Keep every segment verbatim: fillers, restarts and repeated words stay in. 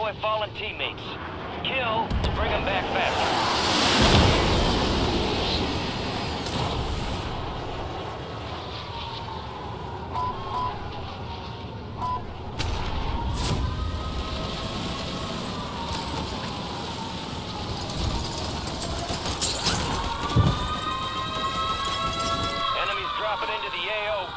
deploy fallen teammates. Kill to bring them back faster. Enemies dropping into the A O.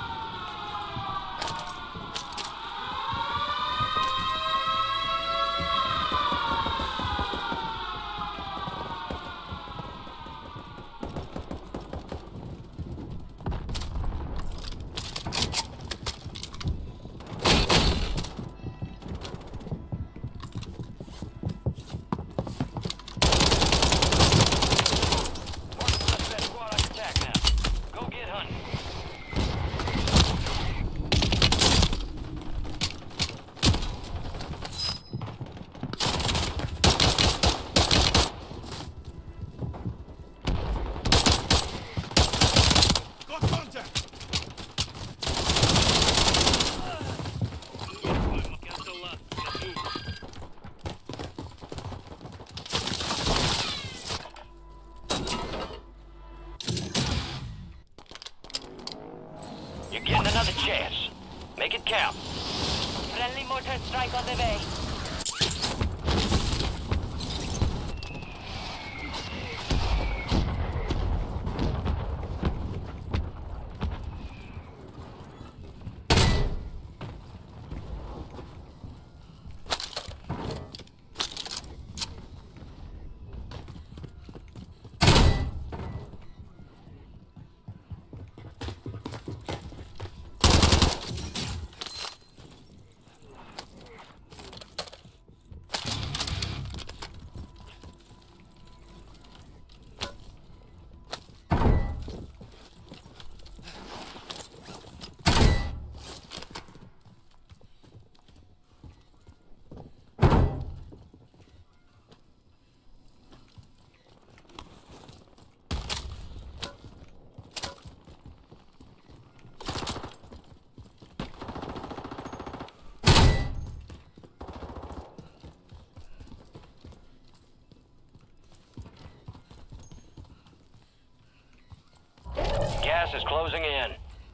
You're getting another chance. Make it count. Friendly mortar strike on the way. Gas is closing in.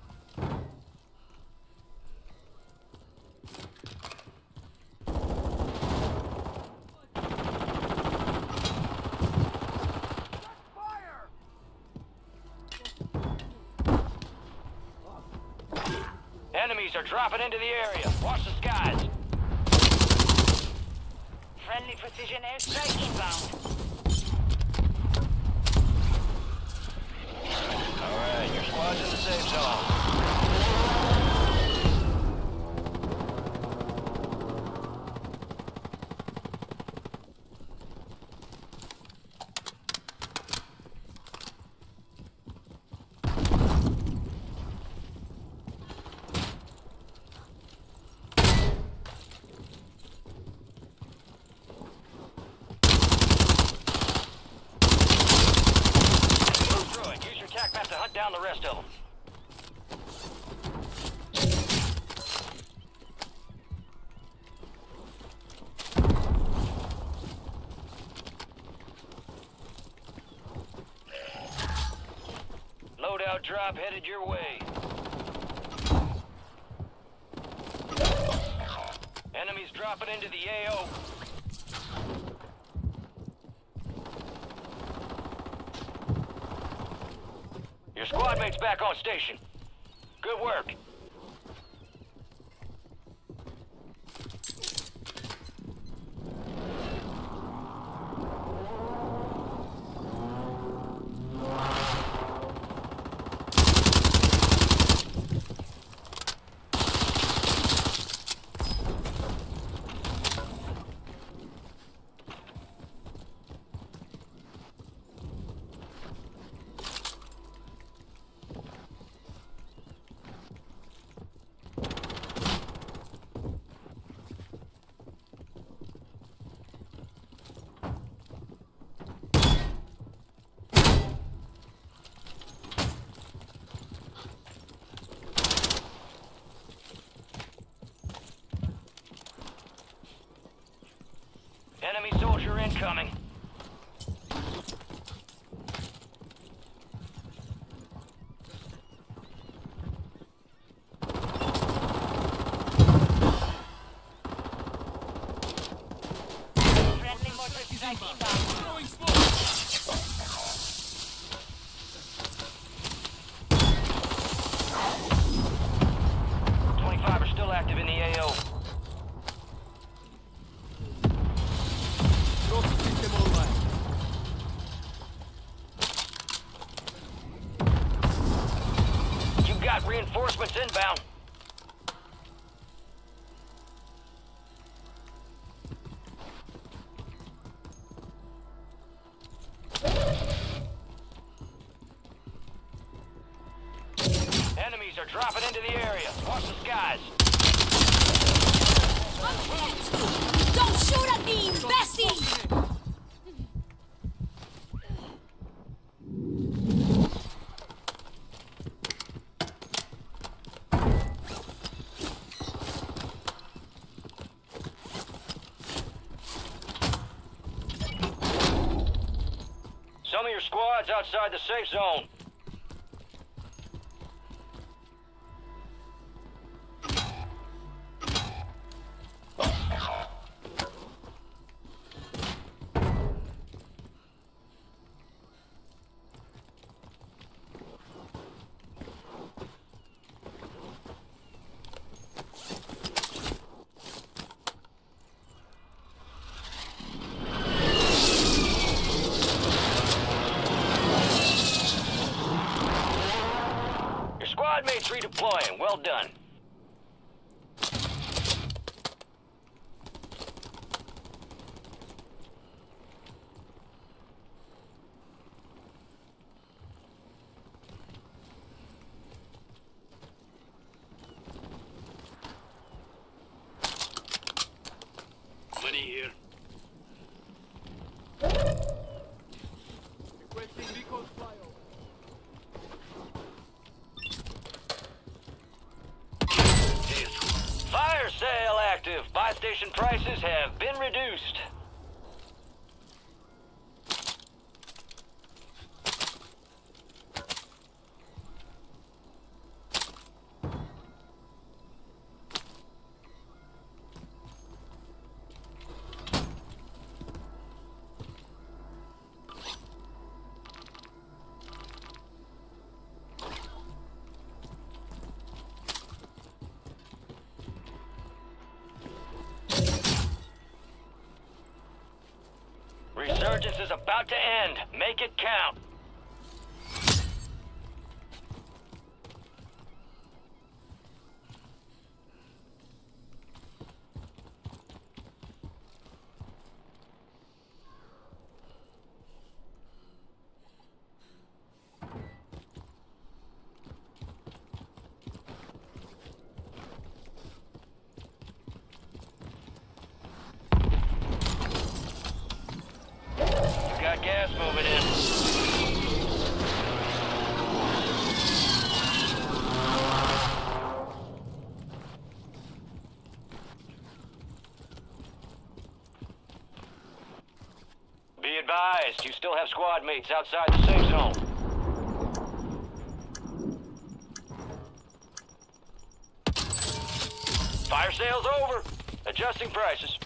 Enemies are dropping into the area. Watch the skies. Friendly precision airstrike inbound. Alright, your squad's in the safe zone. Have to hunt down the rest of them. Loadout drop headed your way. Enemies dropping into the A O. Your squad mate's back on station. Good work. Mortar incoming. Friendly mortar strike inbound. Throwing smoke. twenty-five are still active in the A O. Trophy system online. You got reinforcements inbound. Enemies are dropping into the area. Watch the skies. I'm hit! Don't shoot at me, Bessie! Some of your squad's outside the safe zone. Your squad mates redeploying. Well done. Money here. Requesting recon flyover. Fire sale active. Buy station prices have been reduced. Resurgence is about to end. Make it count. Got gas moving in. Be advised, you still have squad mates outside the safe zone. Fire sale's over. Adjusting prices.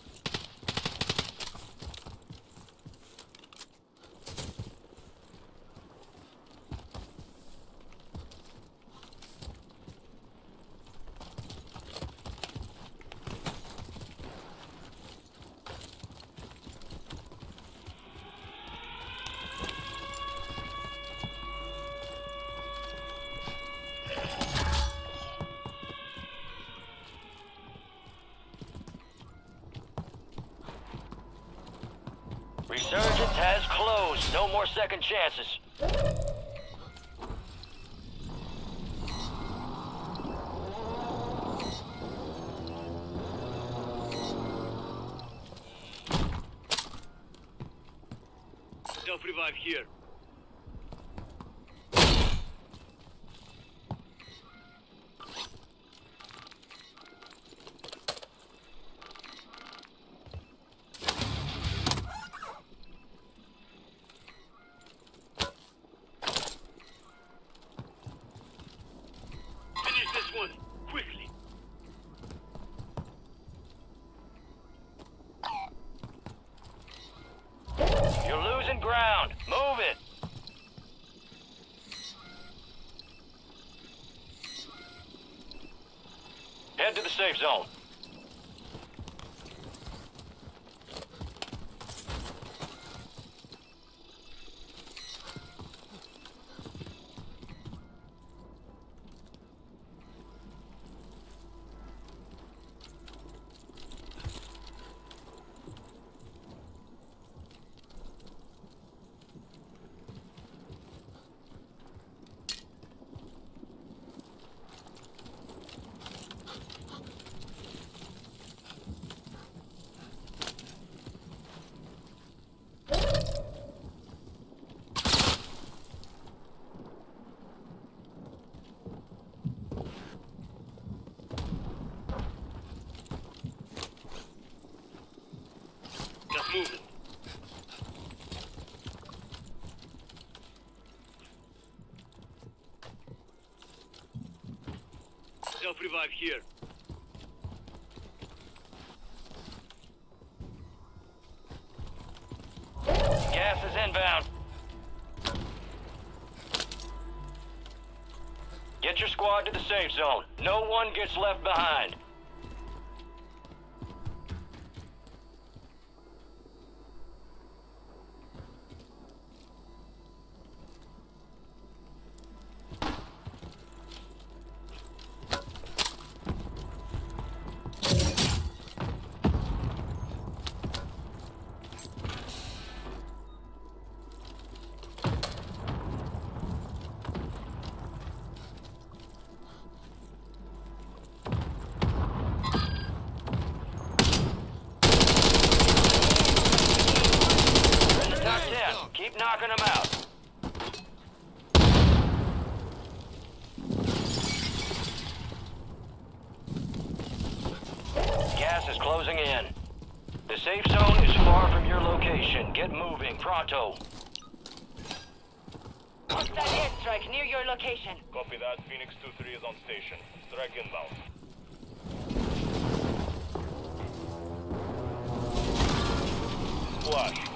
Resurgence has closed. No more second chances. Self-revive here. Head to the safe zone. Just moving. Self-revive here. Gas is inbound. Get your squad to the safe zone. No one gets left behind. Keep knocking them out. Gas is closing in. The safe zone is far from your location. Get moving, pronto. Hostile airstrike near your location. Copy that. Phoenix two three is on station. Strike inbound. Flash.